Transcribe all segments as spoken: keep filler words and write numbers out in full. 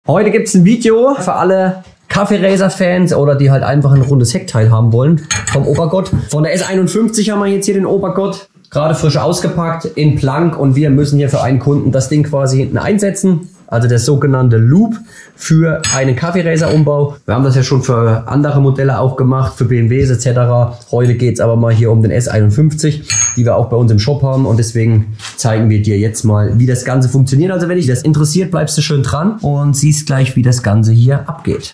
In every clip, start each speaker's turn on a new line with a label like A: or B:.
A: Heute gibt es ein Video für alle Kaffee-Racer-Fans oder die halt einfach ein rundes Heckteil haben wollen vom Obergott. Von der S einundfünfzig haben wir jetzt hier den Obergott. Gerade frisch ausgepackt in Plank und wir müssen hier für einen Kunden das Ding quasi hinten einsetzen. Also der sogenannte Loop für einen Kaffee-Racer-Umbau. Wir haben das ja schon für andere Modelle auch gemacht, für B M Ws et cetera. Heute geht es aber mal hier um den S einundfünfzig, die wir auch bei uns im Shop haben. Und deswegen zeigen wir dir jetzt mal, wie das Ganze funktioniert. Also wenn dich das interessiert, bleibst du schön dran und siehst gleich, wie das Ganze hier abgeht.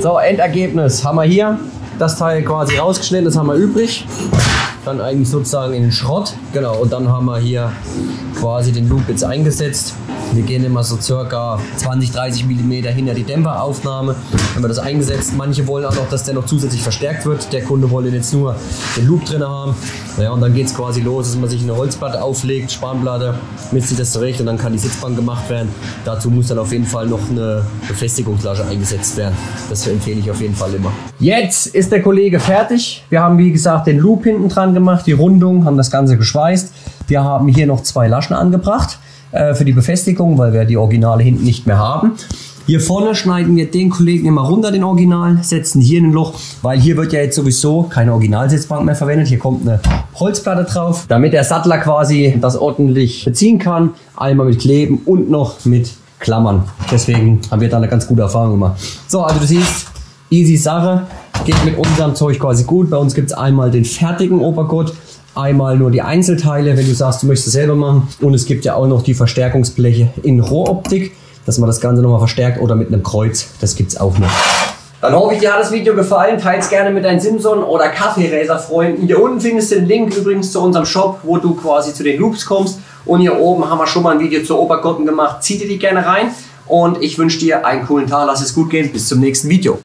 A: So, Endergebnis haben wir hier. Das Teil quasi rausgeschnitten, das haben wir übrig. Dann eigentlich sozusagen in den Schrott. Genau, und dann haben wir hier quasi den Loop jetzt eingesetzt. Wir gehen immer so circa zwanzig, dreißig Millimeter hinter die Dämpferaufnahme. Haben wir das eingesetzt. Manche wollen auch noch, dass der noch zusätzlich verstärkt wird. Der Kunde wollte jetzt nur den Loop drin haben. Ja, und dann geht es quasi los, dass man sich eine Holzplatte auflegt, Spanplatte, misst sich das zurecht und dann kann die Sitzbank gemacht werden. Dazu muss dann auf jeden Fall noch eine Befestigungslasche eingesetzt werden. Das empfehle ich auf jeden Fall immer. Jetzt ist der Kollege fertig. Wir haben wie gesagt den Loop hinten dran gemacht, die Rundung, haben das Ganze geschweißt. Wir haben hier noch zwei Laschen angebracht äh, für die Befestigung, weil wir die Originale hinten nicht mehr haben. Hier vorne schneiden wir den Kollegen immer runter, den Original, setzen hier in ein Loch, weil hier wird ja jetzt sowieso keine Originalsitzbank mehr verwendet. Hier kommt eine Holzplatte drauf, damit der Sattler quasi das ordentlich beziehen kann. Einmal mit Kleben und noch mit Klammern. Deswegen haben wir da eine ganz gute Erfahrung gemacht. So, also du siehst, easy Sache, geht mit unserem Zeug quasi gut. Bei uns gibt es einmal den fertigen Obergott, einmal nur die Einzelteile, wenn du sagst, du möchtest es selber machen. Und es gibt ja auch noch die Verstärkungsbleche in Rohroptik, dass man das Ganze nochmal verstärkt oder mit einem Kreuz. Das gibt es auch noch. Dann hoffe ich, dir hat das Video gefallen. Teils gerne mit deinen Simson- oder Kaffeeräser-Freunden. Hier unten findest du den Link übrigens zu unserem Shop, wo du quasi zu den Loops kommst. Und hier oben haben wir schon mal ein Video zu Obergotten gemacht. Zieh dir die gerne rein. Und ich wünsche dir einen coolen Tag. Lass es gut gehen. Bis zum nächsten Video.